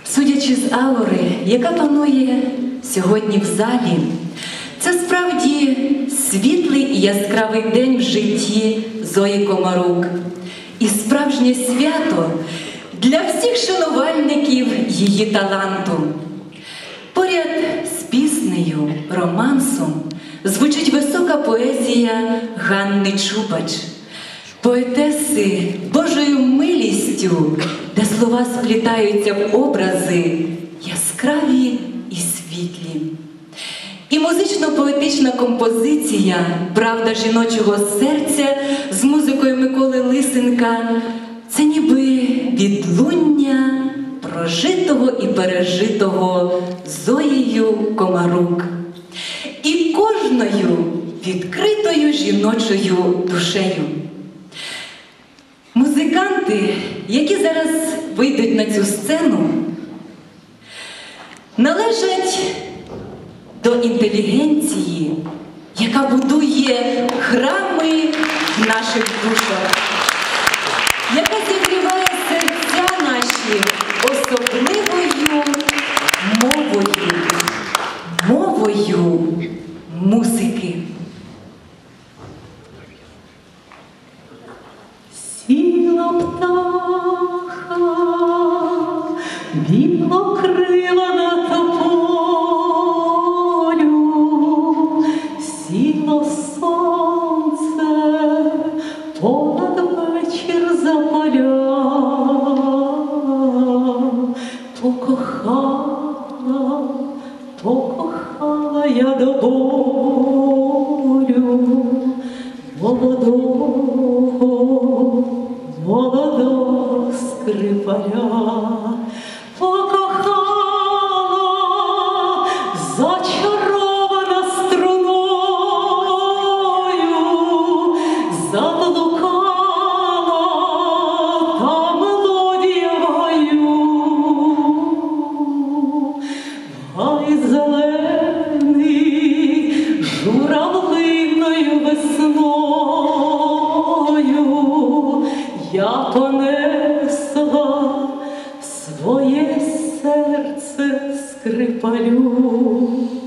Судячи з аури, яка панує сьогодні в залі, це справді світлий і яскравий день в житті Зої Комарук. І справжнє свято для всіх шанувальників її таланту. Поряд з піснею, романсом звучить висока поезія Ганни Чубач, поетеси Божою милістю, де слова сплітаються в образи яскраві і світлі. І музично-поетична композиція «Правда жіночого серця» з музикою Миколи Лисенка – це ніби відлуння прожитого і пережитого Зоєю Комарук. І кожною відкритою жіночою душею. Музиканти, які зараз вийдуть на цю сцену, належать до інтелігенції, яка будує храми в наших душах, яка зігріває серця наші особливою мовою музики. Сіла птаха, білокрила на тополю, сіло сонце, понад вечір за поля, покохала я до болю молодого скрипаля, покохала, зачарована струною, заблукала та мелодія в гаю, гай зелений журавлиною весною я понесла своє серце скрипалю.